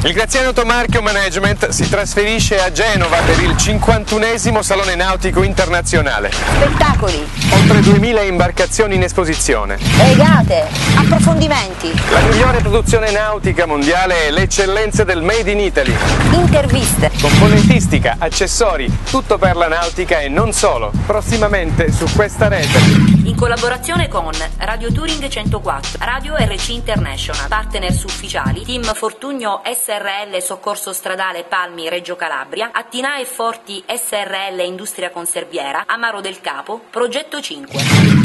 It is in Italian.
Il Graziano Tomarchio Management si trasferisce a Genova per il 51esimo Salone Nautico Internazionale. Spettacoli, Oltre 2000 imbarcazioni in esposizione. regate, approfondimenti, La migliore produzione nautica mondiale e le eccellenze del Made in Italy. interviste. Componentistica, accessori, tutto per la nautica e non solo. Prossimamente su questa rete. In collaborazione con Radio Touring 104, Radio RC International, partners ufficiali, Team Fortugno SRL Soccorso Stradale Palmi Reggio Calabria, Attina e Forti SRL Industria Conserviera, Amaro del Capo, Progetto 5.